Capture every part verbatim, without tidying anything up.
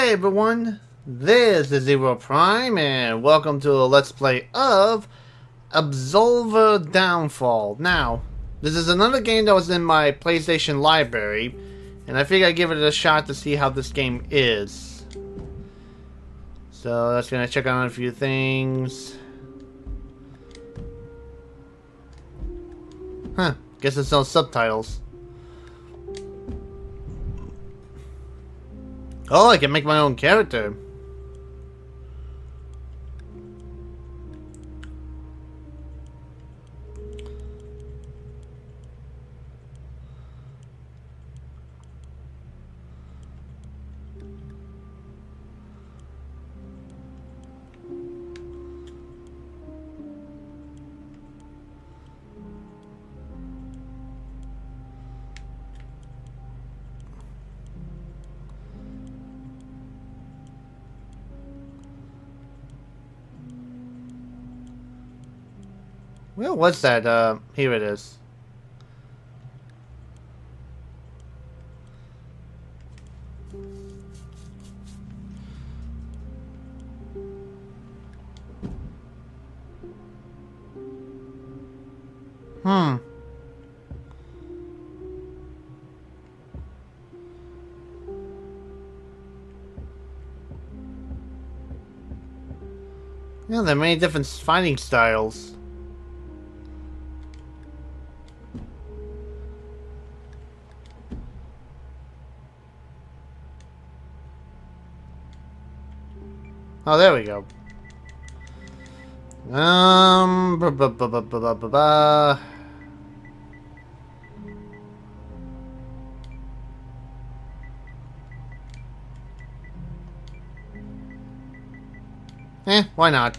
Hi everyone, this is ZeroPrime and welcome to a Let's Play of Absolver Downfall. Now, this is another game that was in my PlayStation library, and I figured I'd give it a shot to see how this game is. So that's gonna check on a few things. Huh, guess there's no subtitles. Oh, I can make my own character. Where was that? Uh, here it is. Hmm. Yeah, there are many different fighting styles. Oh, there we go. Um, ba ba ba ba ba ba ba. Eh, why not?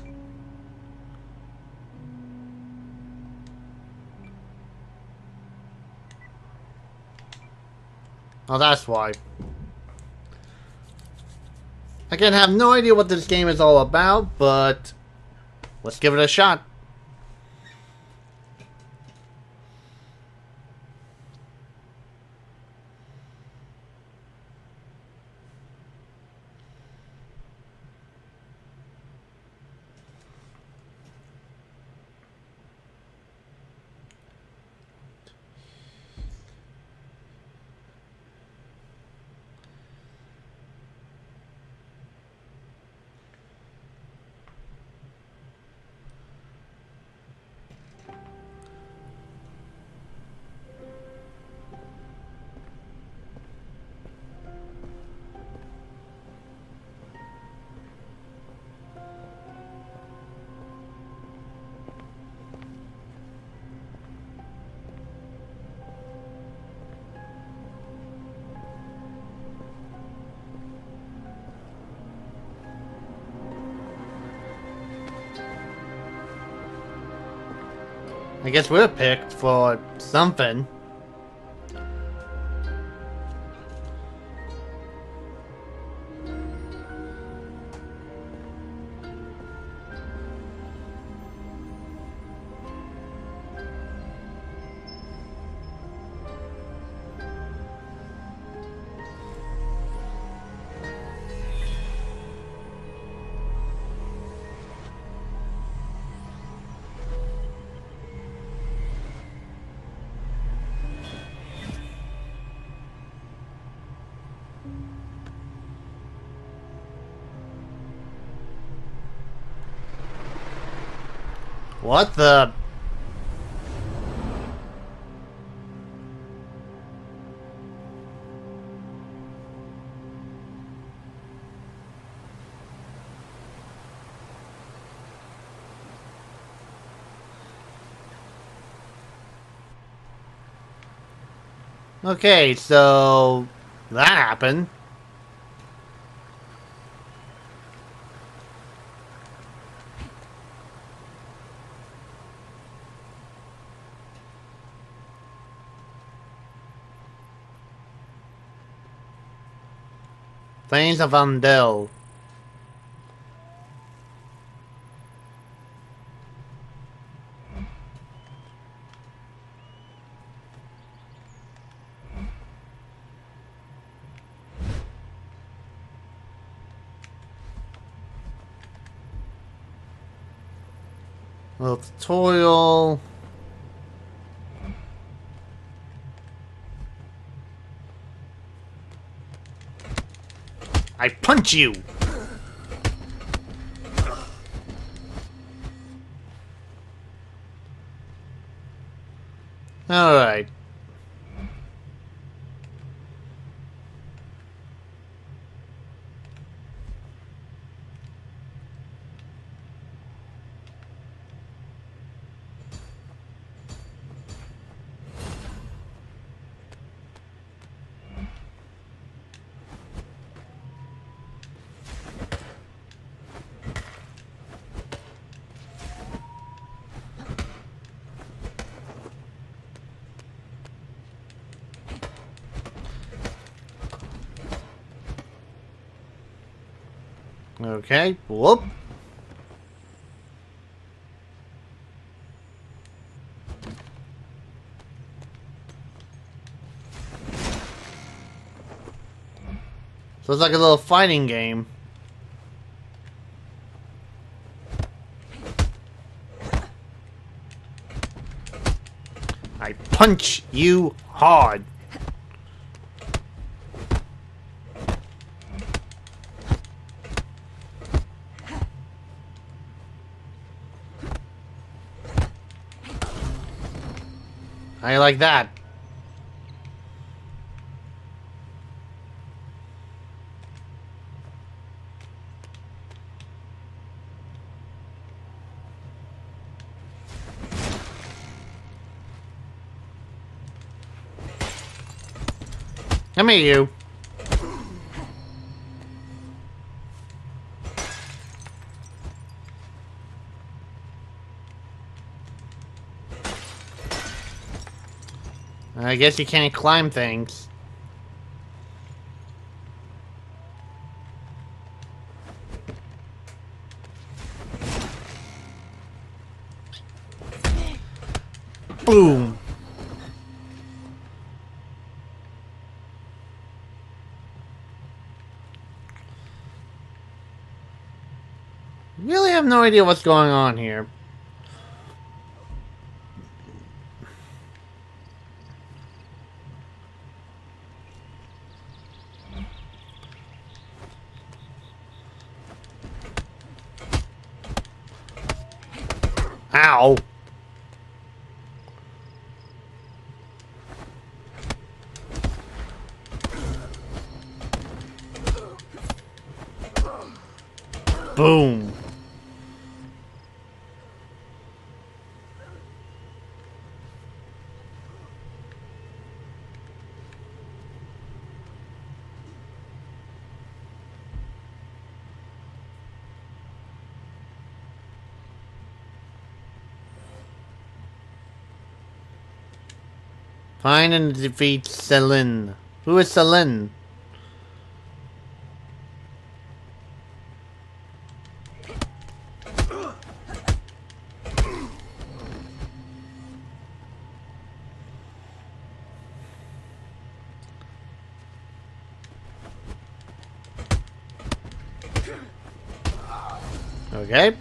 Oh, that's why. I can have no idea what this game is all about, but let's give it a shot. I guess we're picked for something. What the? Okay, so that happened. Plains of Andel. Little tutorial. I punch you! Alright. Okay, whoop. So it's like a little fighting game. I punch you hard. How you like that? Come here, you. I guess you can't climb things. Boom. Really have no idea what's going on here. Ow. Boom. Find and defeat Selin. Who is Selin? Okay.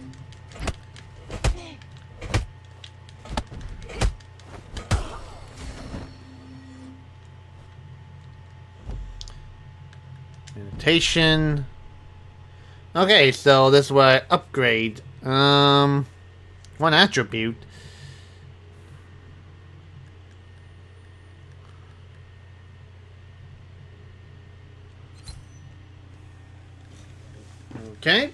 Meditation. Okay, so this is what I upgrade. Um, one attribute. Okay.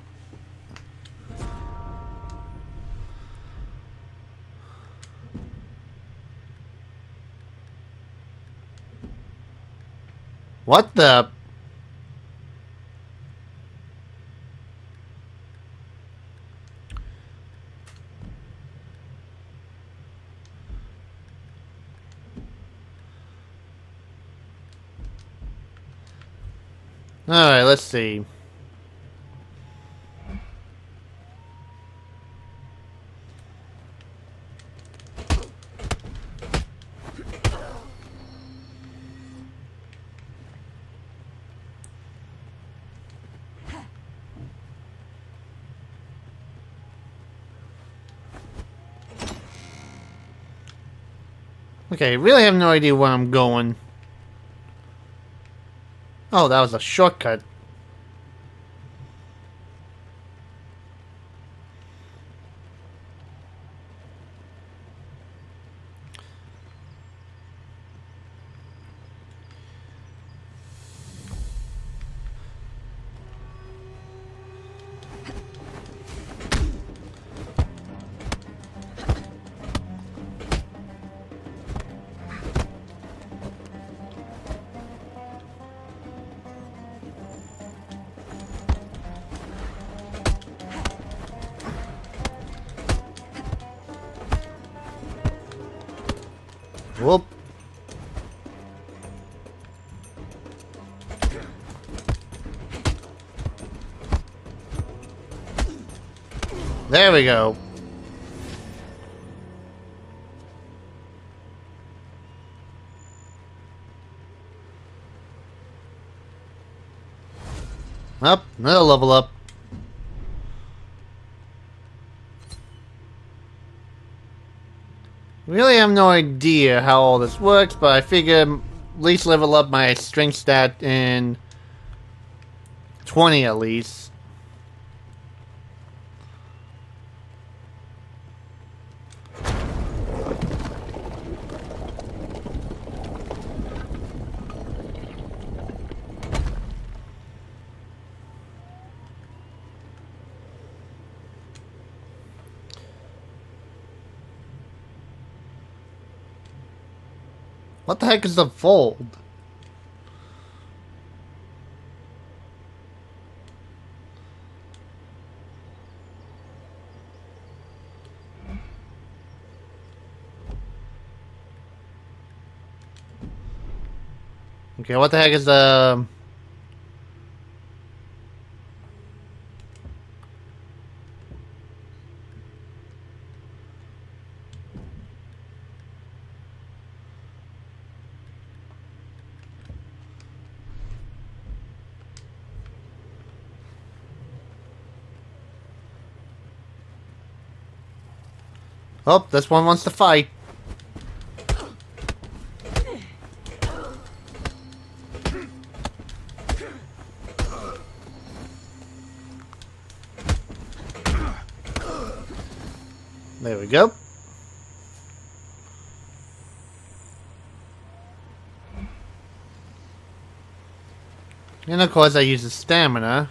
What the? Alright, let's see. Okay, really have no idea where I'm going. Oh, that was a shortcut. Whoop. There we go. Up, another level up. Really have no idea how all this works, but I figure at least level up my strength stat in twenty at least. What the heck is the fold? Okay, what the heck is the... Oh, this one wants to fight. There we go. And of course I use the stamina.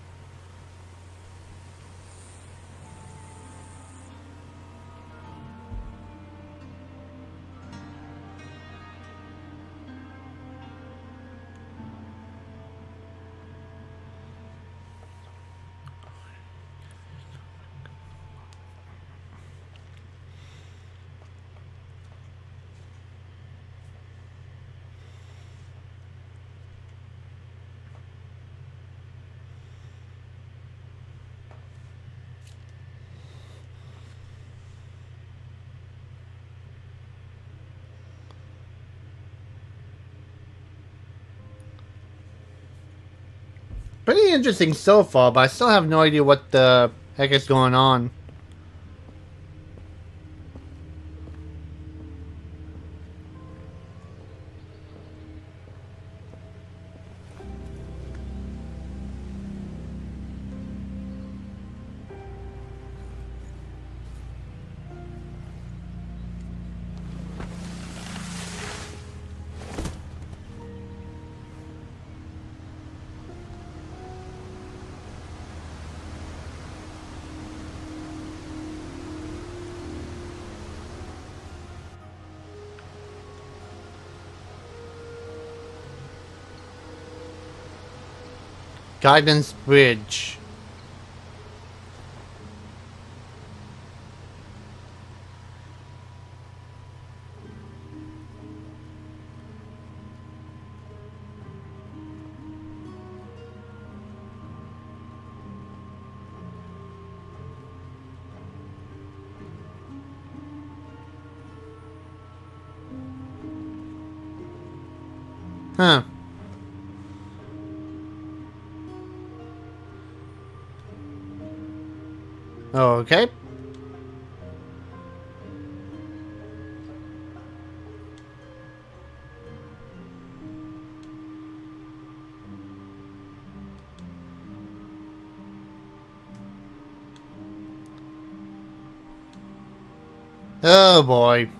Pretty interesting so far, but I still have no idea what the heck is going on. Guidance Bridge. Huh. Okay. Oh boy.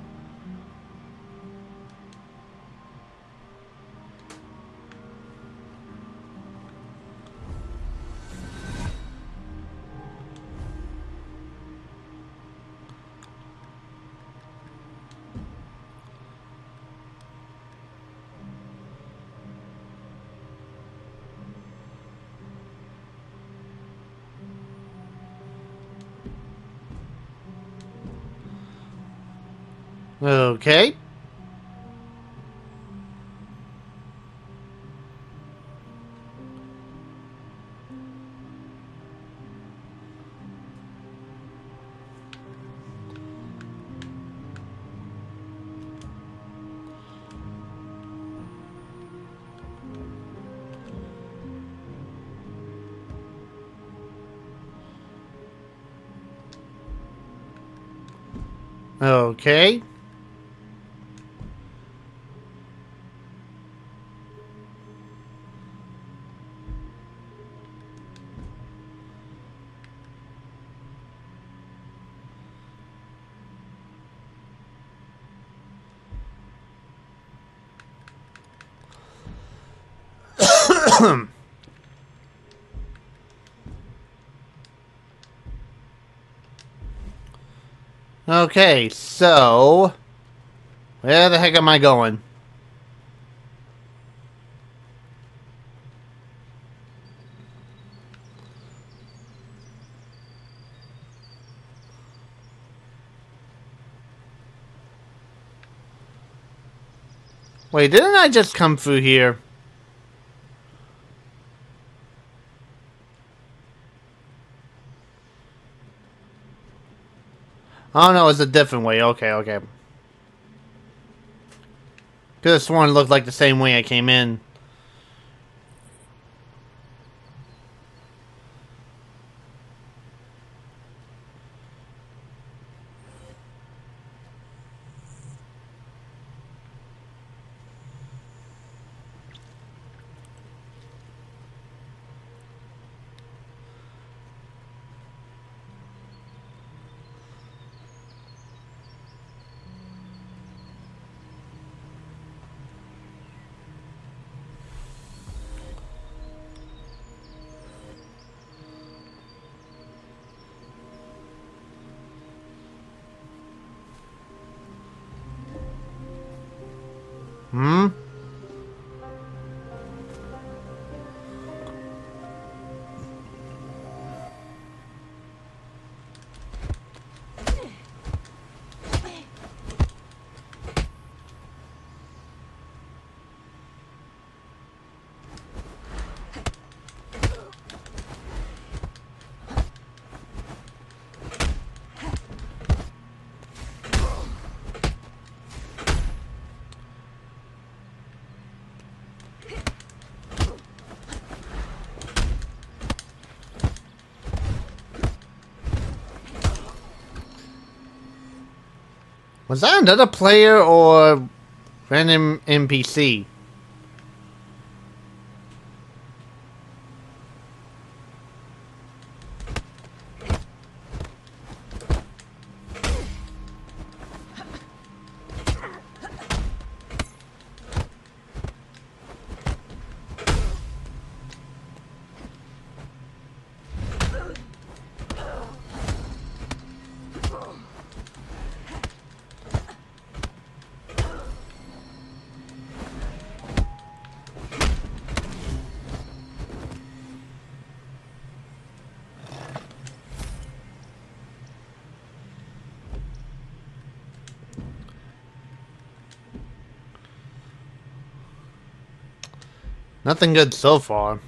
Okay. Okay. Okay, so where the heck am I going? Wait, didn't I just come through here? Oh no, it's a different way. Okay, okay. Could have sworn it looked like the same way I came in. Hmm? Was that another player or random N P C? Nothing good so far.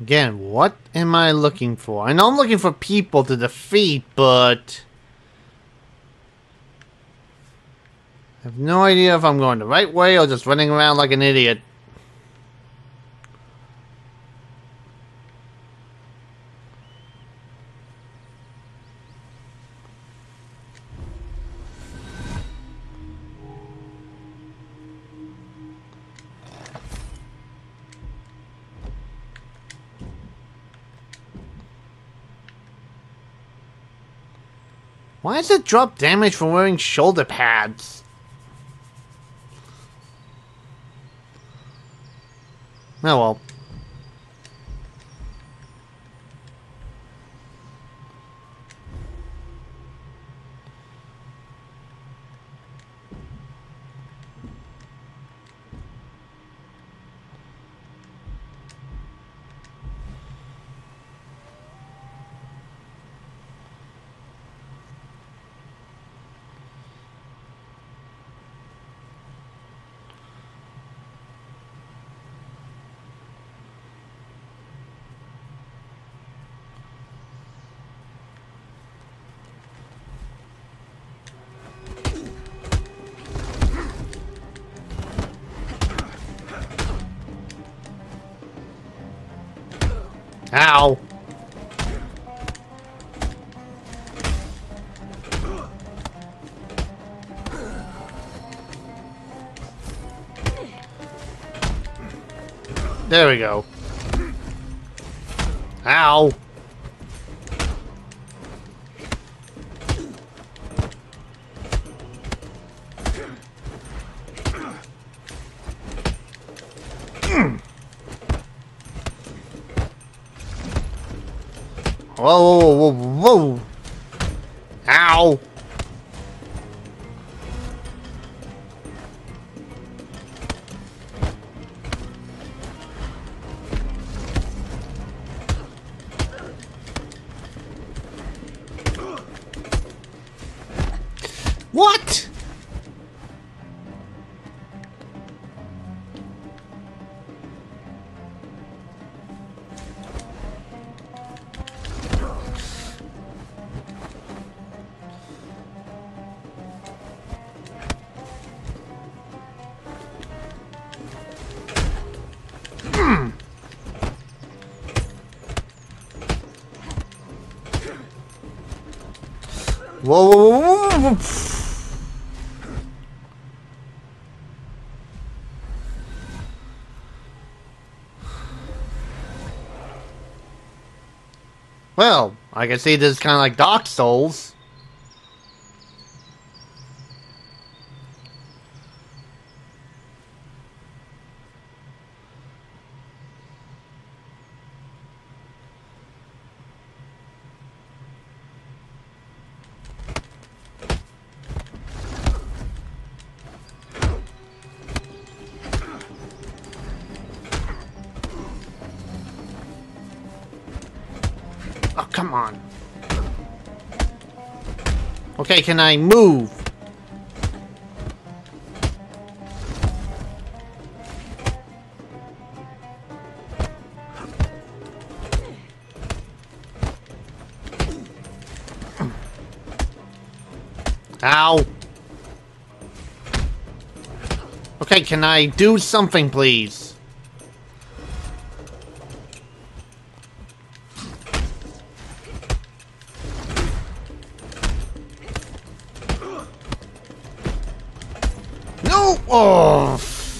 Again, what am I looking for? I know I'm looking for people to defeat, but I have no idea if I'm going the right way or just running around like an idiot. Why does it drop damage from wearing shoulder pads? Oh well. Ow. There we go. Ow. Whoa, whoa, whoa, whoa. Ow. What? Whoa, whoa, whoa, whoa. Well, I can see this is kind of like Dark Souls. Oh, come on. Okay, can I move? Ow. Okay, can I do something, please? No! Oh!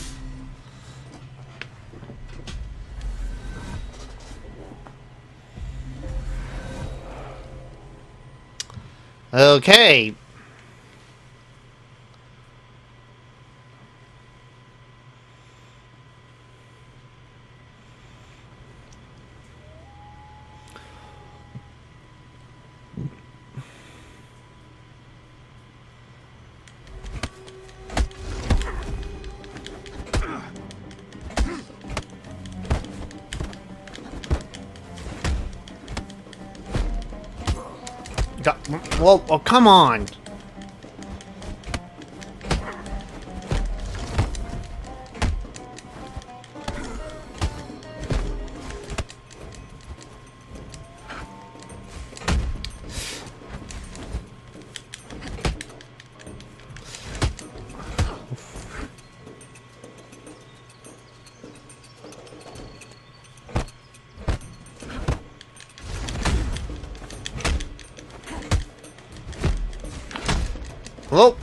Okay. Well, oh, come on. Hello?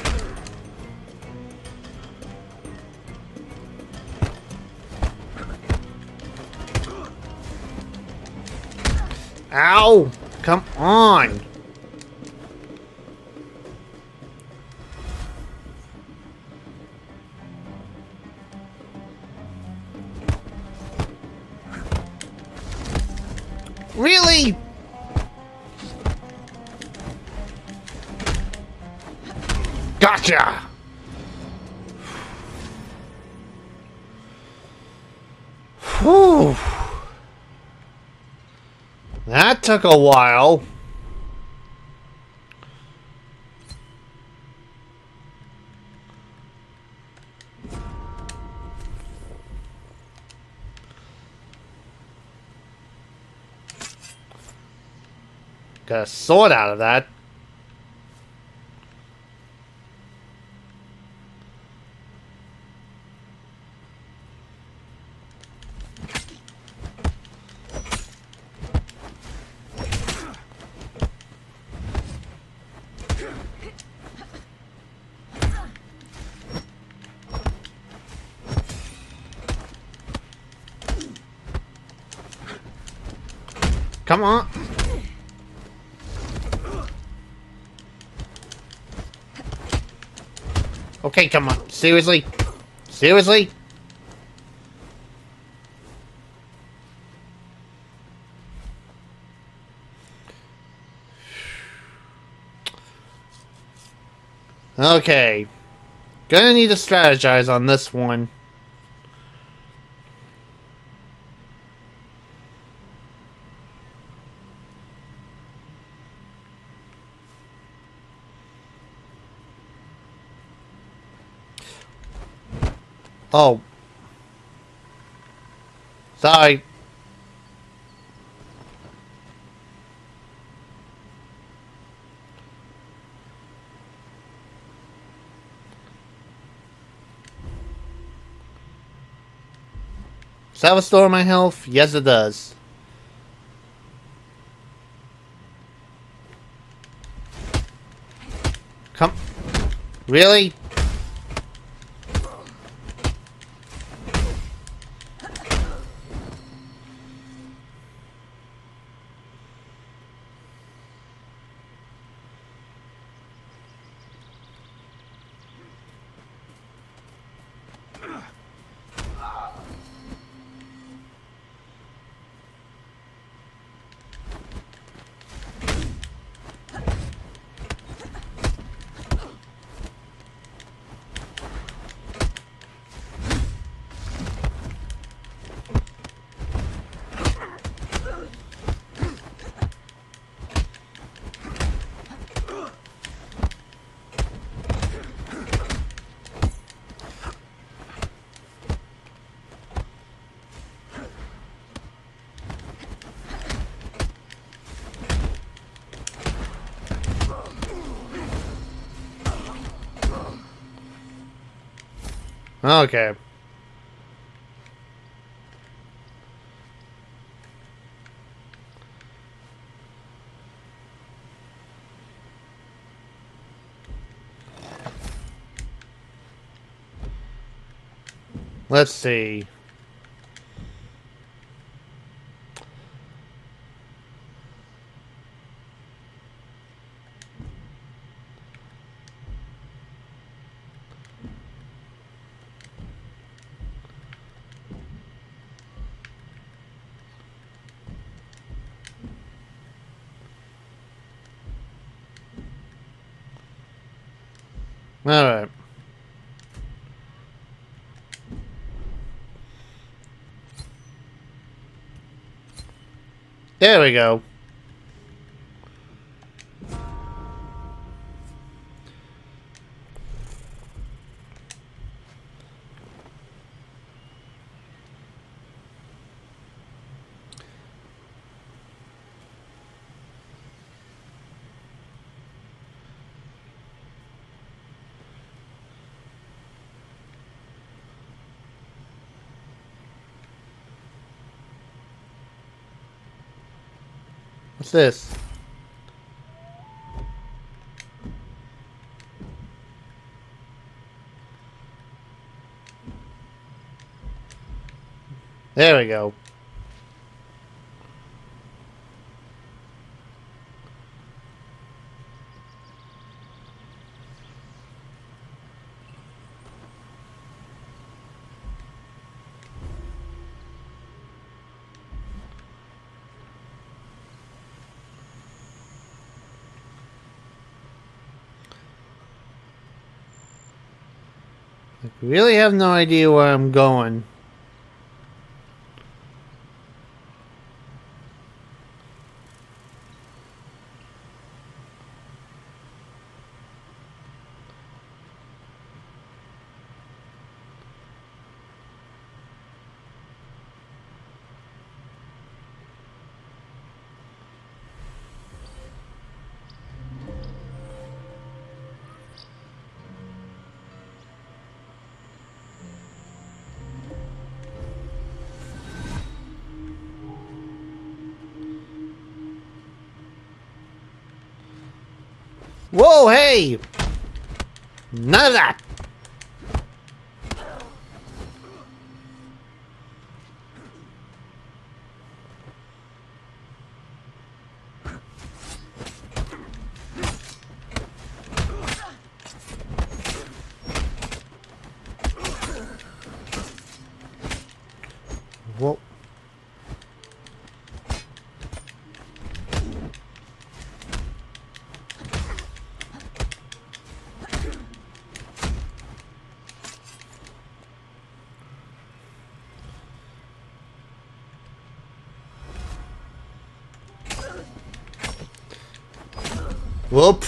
Ow! Come on! Really? Gotcha! Whew. That took a while. Got a sword out of that. Come on. Okay, come on. Seriously? Seriously? Okay. Gonna need to strategize on this one. Oh. Sorry. Does that restore my health? Yes, it does. Come. Really? Okay. Let's see. Alright. There we go. What's this? There we go. I really have no idea where I'm going. Whoa, hey! None of that! Whoa. Whoop.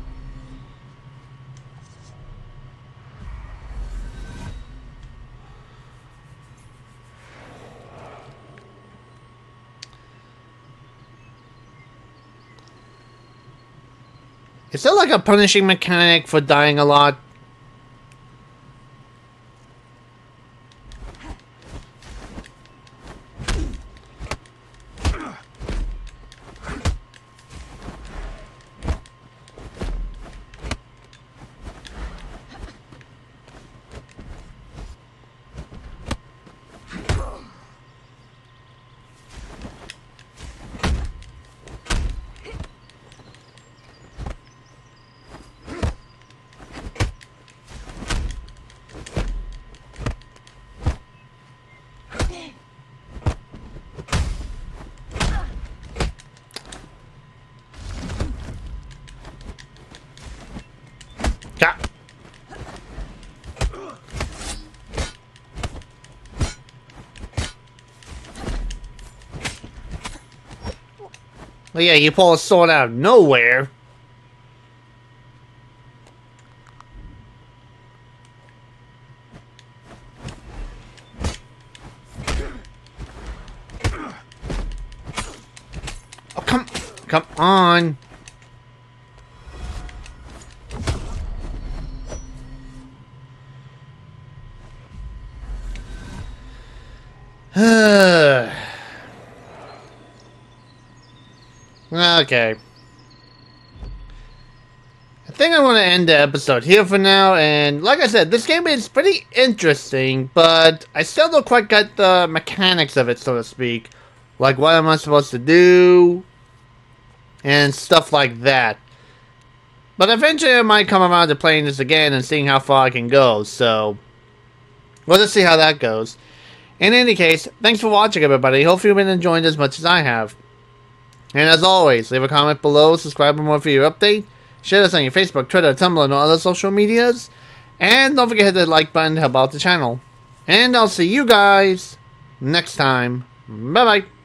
Is there like a punishing mechanic for dying a lot? Yeah. Well, yeah, you pull a sword out of nowhere. Oh, come, come on. Okay. I think I'm going to end the episode here for now, and like I said, this game is pretty interesting, but I still don't quite get the mechanics of it, so to speak. Like, what am I supposed to do? And stuff like that. But eventually I might come around to playing this again and seeing how far I can go, so we'll just see how that goes. In any case, thanks for watching, everybody. Hope you've been enjoying as much as I have. And as always, leave a comment below, subscribe for more for your update, share this on your Facebook, Twitter, Tumblr, and all other social medias, and don't forget to hit the like button to help out the channel. And I'll see you guys next time. Bye-bye.